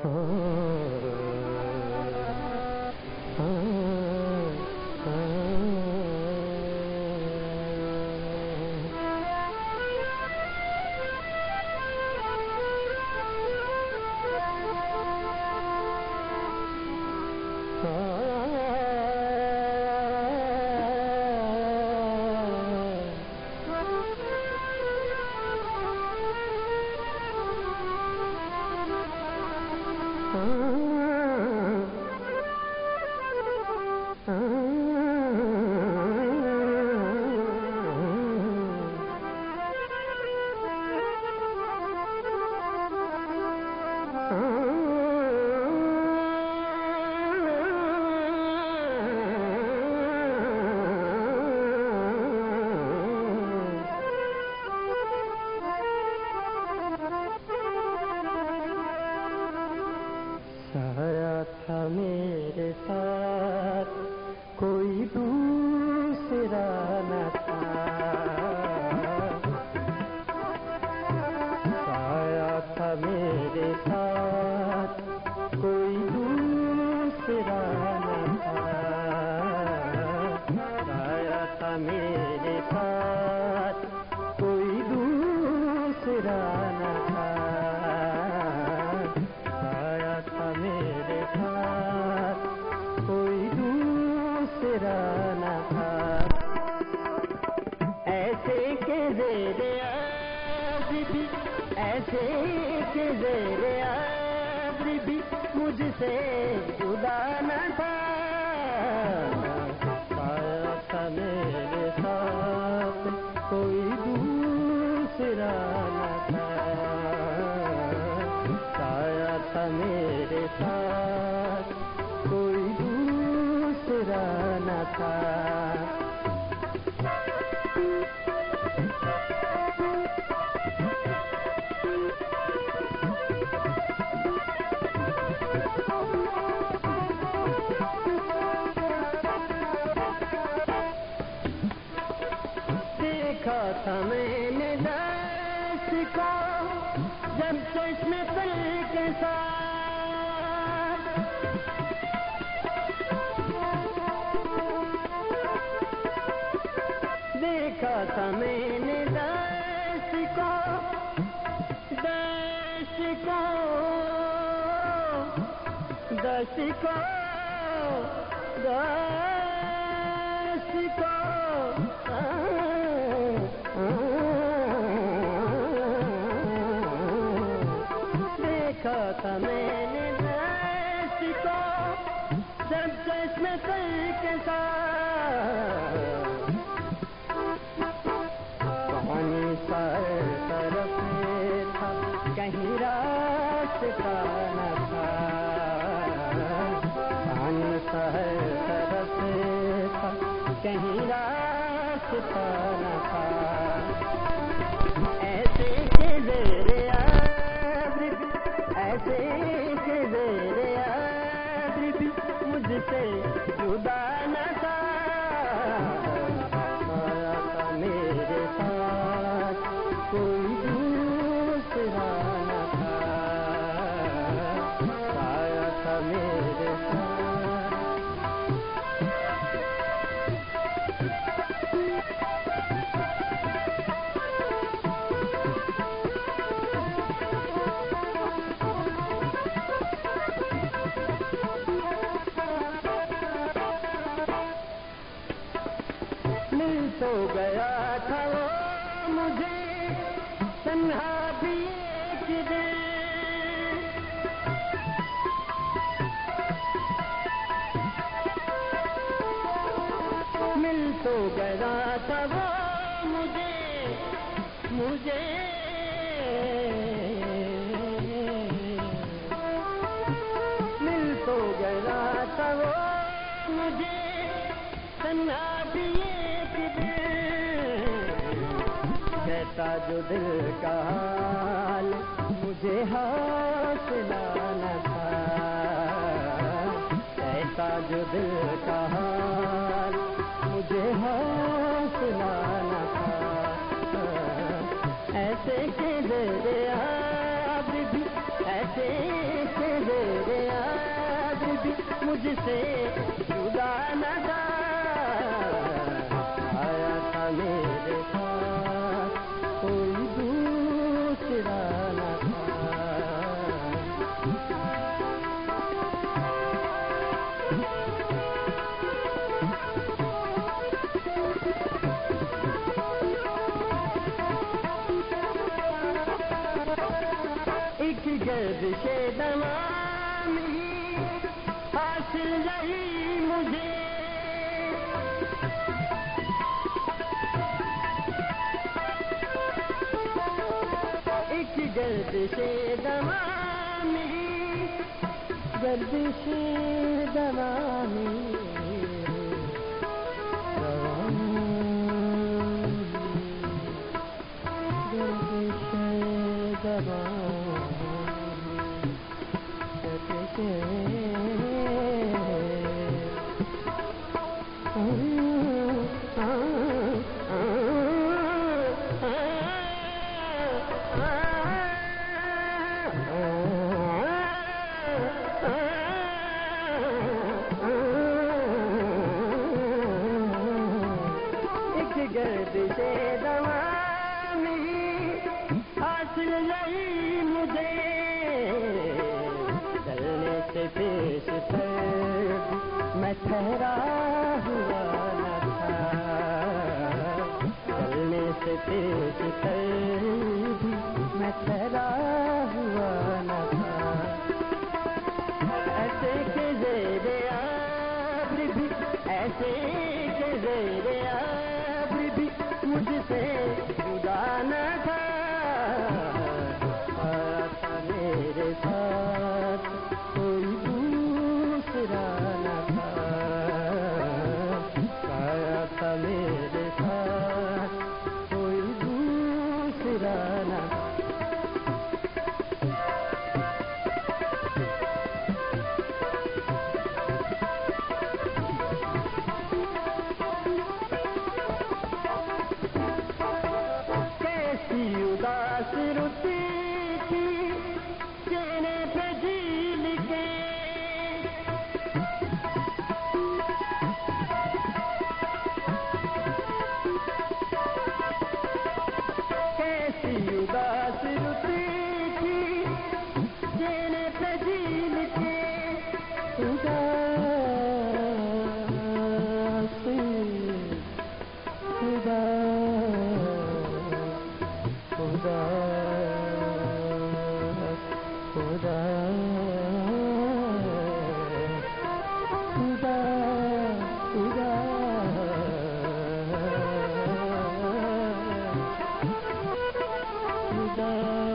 साया था मेरे साथ कोई दूसरा न था, साया था मेरे साथ कोई दूसरा न था, साया था मेरे साथ कोई दूसरा न था, मेरे साथ कोई दूसरा न था। ऐसे के ज़ेरे आब्र भी, ऐसे के ज़ेरे आब्र भी मुझसे जुदा न था, साया था मेरे साथ कोई दूसरा न था, साया था मेरे साथ कोई दूसरा न था। देखा था मैंने दर्श को जब चश्मे तल के साथ, देखा था मैंने दर्श को, दर्श को, दर्श को, दर्श को, देखा था मैंने दर्श को जब चश्मे तल के साथ, पानी सर तरफ था कहीं रास्ता न था, पानी सर तरफ था कहीं रास्ता न था। ऐसे के ज़ेरे आब्र भी, ऐसे के ज़ेरे आब्र भी मुझसे जुदा न था, साया था मेरे साथ कोई दूसरा न था, साया था मेरे साथ। मिल तो गया था वो मुझे तन्हा भी एक दिन, मिल तो गया था वो मुझे, मुझे मिल तो गया था वो मुझे तन्हा भी एक दिन, कहता जो दिल का हाल मुझे हौसला न था, कहता जो दिल का हाल मुझे हौसला न था। ऐसे के ज़ेरे आब्र भी, ऐसे کہ زیر ابر بھی مجھ سے جدا نہ تھا، آیا تھا میرے ساتھ کوئی دوسرا نہ تھا۔ ایک گردش دوامی حاصل رہی مجھے، ایک گردش دوامی، گردش دوامی گردش گردش دوامی حاصل رہی مجھے، چلنے سے پیش پر میں ٹھہرا ہوا نہ تھا، چلنے سے پیش پر میں ٹھہرا ہوا نہ تھا، ایسے کہ زیر ابر بھی، ایسے کہ زیر ابر بھی مجھ سے جدا نہ تھا، آیا تھا میرے ساتھ کوئی دوسرا نہ تھا، آیا تھا میرے ساتھ کوئی دوسرا نہ تھا۔ اداس رتی تھی چہرے پہ جھیل کے، کیسی اداس رتی تھی چہرے پہ جھیل کے، اداس خدا خدا خدا خدا خدا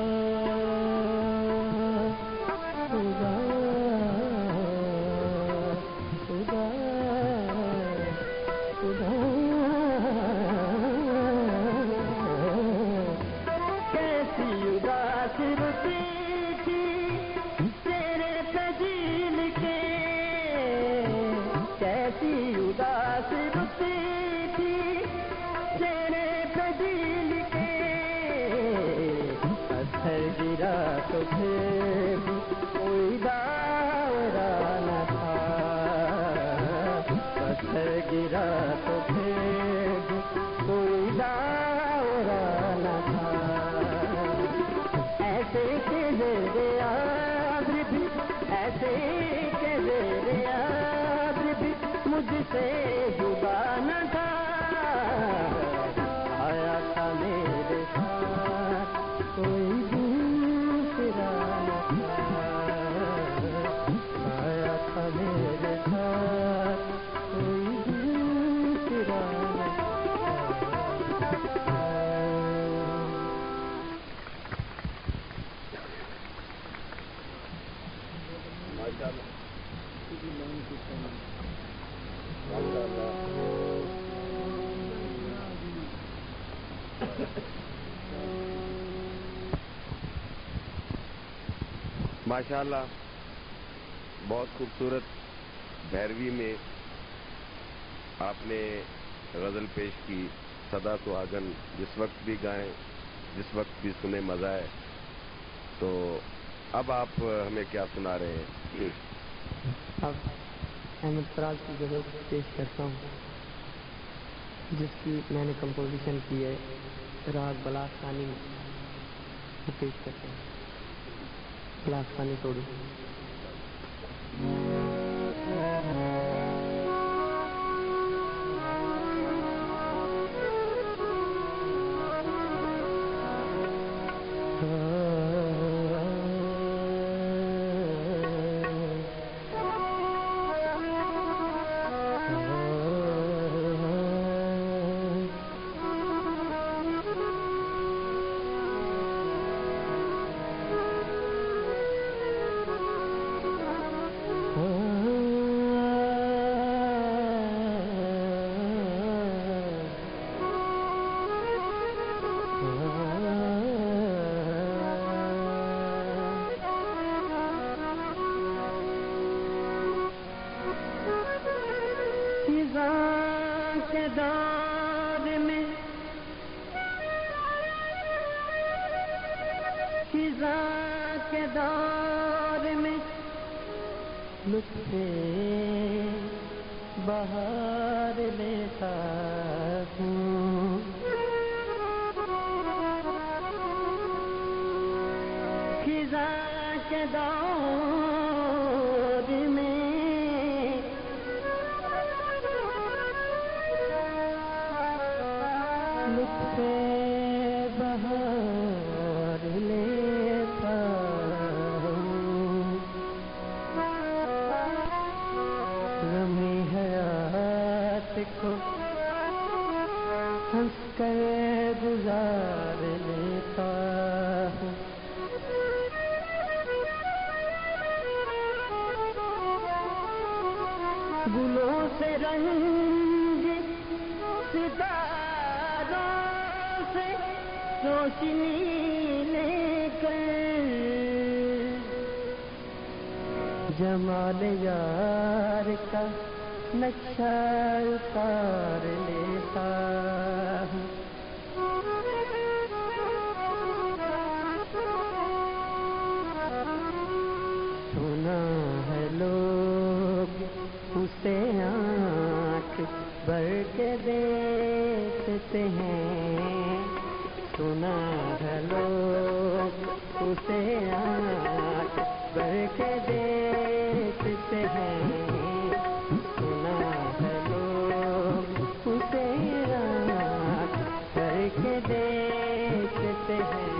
خدا خدا خدا اداس رتی تھی تیرے تجیل کے، کیسی اداس رتی تھی تیرے تجیل کے، پتھر گرا تو پھر بھی کوئی داورا نہ تھا، پتھر گرا تو پھر بھی کوئی داورا نہ تھا، ایسے کہ زیر ابر بھی، ایسے کہ زیر ابر بھی مجھ سے جدا نہ تھا، آیا تھا میرے ساتھ کوئی دوسرا نہ تھا، آیا تھا میرے ساتھ کوئی دوسرا نہ تھا۔ ماشاءاللہ بہت خوبصورت بھیروی میں آپ نے غزل پیش کی، صدا تو آگن، جس وقت بھی گائیں جس وقت بھی سنیں مزہ ہے۔ تو اب آپ ہمیں کیا سنا رہے ہیں؟ اب احمد فراز کی غزل پیش کرتا ہوں جس کی میں نے کمپوزیشن کی ہے راگ بلاستانی میں. وہ پیش کرتے ہیں بلاستانی توڑی. بہار لیتا ہوں خزاں کے دور میں لطف بہار لیتا ہوں غمی حیات کو ہنس کر گزار لیتا ہوں گلوں سے رنگ ستاروں سے روشنی لے کر جمال یار کا نقشہ اتار لیتا ہوں سنا ہے لوگ اسے آنکھ بھر کے دیکھتے ہیں سنا ہے لوگ اسے آنکھ بھر کے دیکھتے ہیں سنا ہے لوگ اسے آنکھ بھر کے دیکھتے ہیں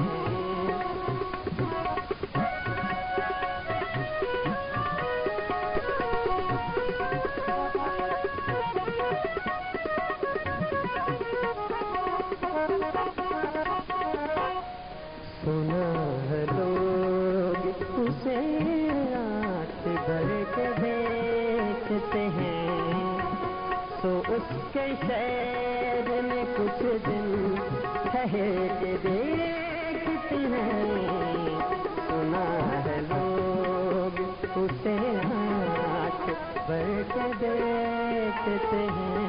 سنا ہے لوگ اسے آنکھ بھر کے دیکھتے ہیں سو اس کے شہر میں کچھ دن ٹھہر کے دیکھتے ہیں سنا ہے لوگ اسے آنکھ بھر کے دیکھتے ہیں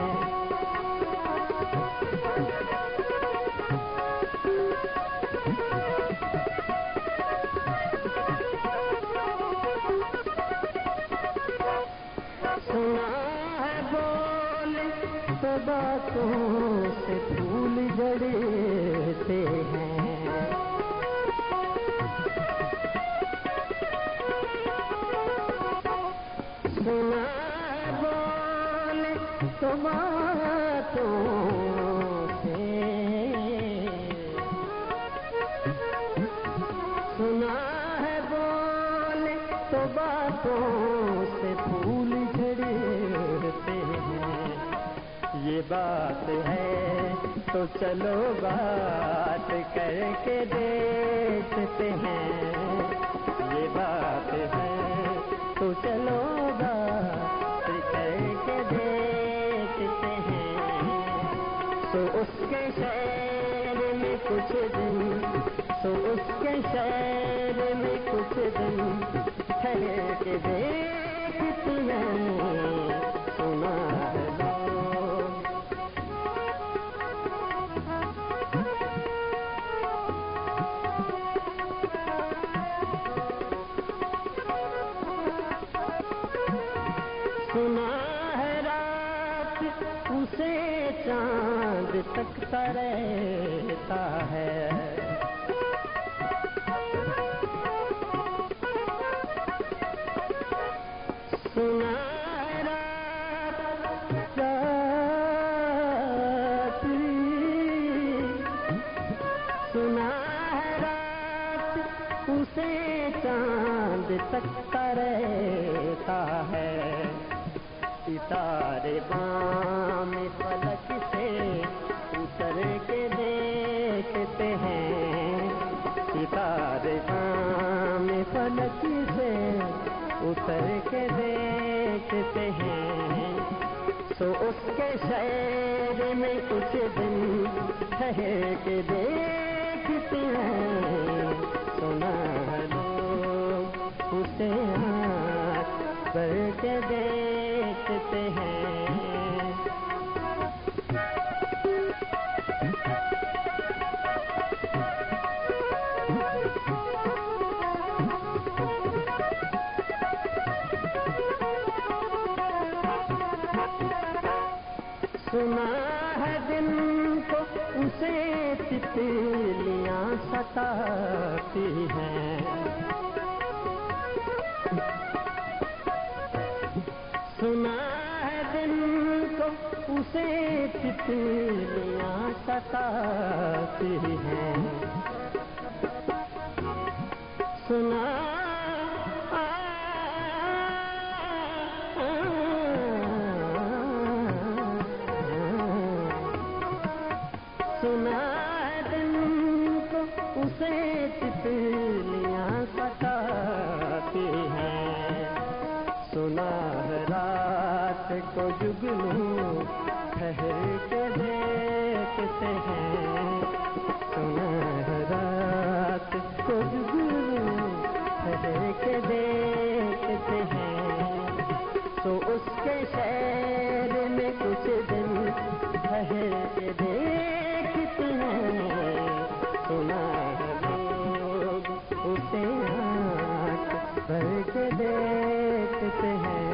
سنا ہے بول تو باتوں سے پھول جڑتے ہیں سنا ہے بول تو باتوں سے سنا ہے بول تو باتوں سے پھول جھڑتے ہیں یہ بات ہے تو چلو بات کر کے دیکھتے ہیں یہ بات ہے تو چلو بات کر کے دیکھتے ہیں سو اس کے شہر میں کچھ دن سو اس کے شہر میں کچھ دن ٹھہر کے دیکھتے ہیں سنا ہے لوگ चांद तकता रहता है। सुना है रात उसे चांद तकता रहता है। सितारे बाम फलक से उतर के देखते हैं। सितारे बाम फलक से उतर के देखते हैं। सो उसके शहर में कुछ दिन ठहर के देखते हैं। सुना लोग उसे आँख भर के देखते हैं। सुना है दिन को उसे तितलियां सताती हैं। सुना है दिन को उसे तितलियां सताती हैं। सुना सुना है दिन को उसे तितलियां सताती हैं। सुना है रात को जुगनू ठहर के देखते हैं। सुना है रात को जुगनू ठहर के देखते हैं। तो उसके शहर में कुछ दिन ठहर के देखते हैं। सुना है लोग उसे आँख भर के देखते हैं।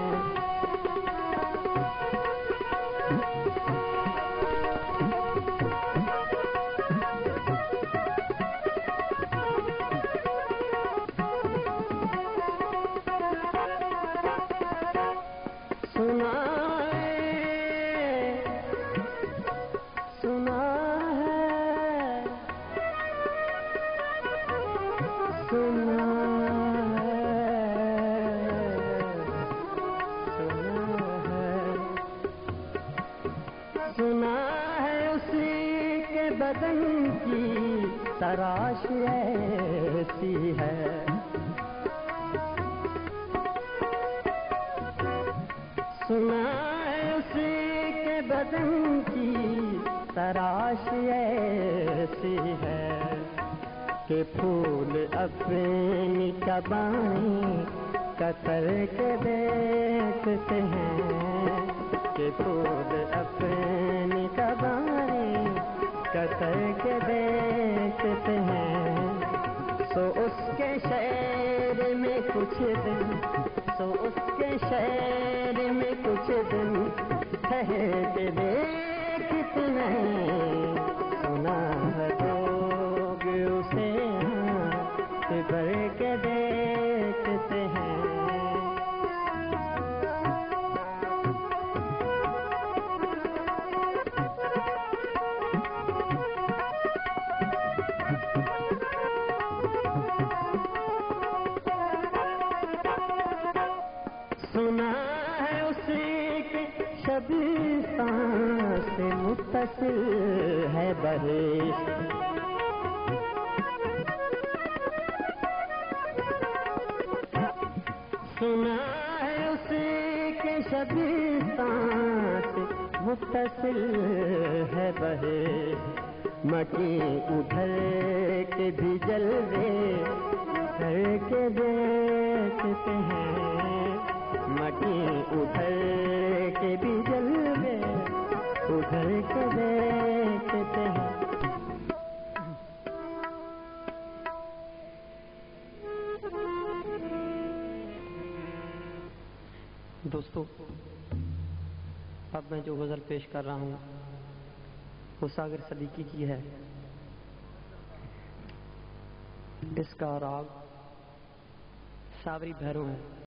सुना है उसी के बदन की तराश ऐसी है। सुना है उसी के बदन की तराश ऐसी है कि फूल अपनी कबाएं कतर के देखते हैं। कि फूल अपनी कबाएं कतर के देखते हैं। सो उसके शहर में कुछ दिन सो उसके शहर में कुछ दिन ठहर के देखते हैं। सुना है लोग उसे आँख भर के देखते हैं। सुना है उसी के शबीस्तान से मुत्तसिल है बहिश। सुना है उसी के शबीस्तान से मुत्तसिल है बहिश। मकी उधर के भी जलवे कर के देखते हैं। मटी उधर के भी जलवे उधर के देखते हैं। दोस्तों, अब मैं जो गज़ल पेश कर रहा हूँ حساگر صدیقی کی ہے. اس کا راگ ساوری بھیرو ہے.